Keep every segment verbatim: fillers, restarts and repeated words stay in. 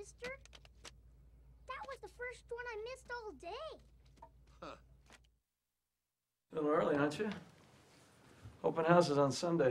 mister? That was the first one I missed all day. Huh. A little early, aren't you? Open house is on Sunday.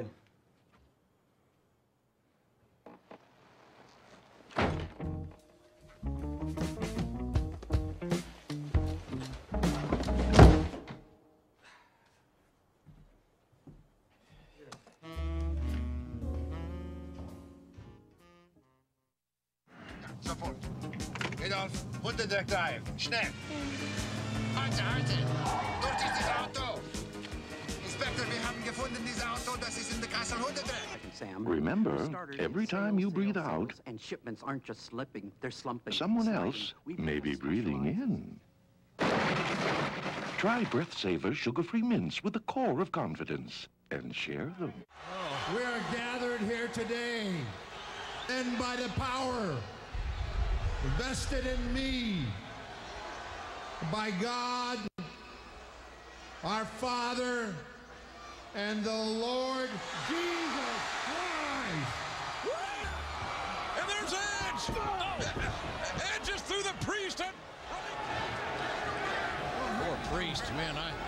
Sofort. Adolf, Hundedetektiv, schnell. Halt, halt! Dort ist das Auto! Inspector, wir haben gefunden dieses Auto, das ist in der Castle Hundedreck. Sam, Remember, every time you breathe sales, out, sales, and shipments aren't just slipping, they're slumping. someone sliding. else We've may got be a breathing specialized- in. Try Breath Saver sugar-free mints with the core of confidence and share them. We are gathered here today, and by the power vested in me by God, our Father, and the Lord Jesus Christ. And there's Edge! Oh. Edge is through the priest. And... Poor priest, man. I,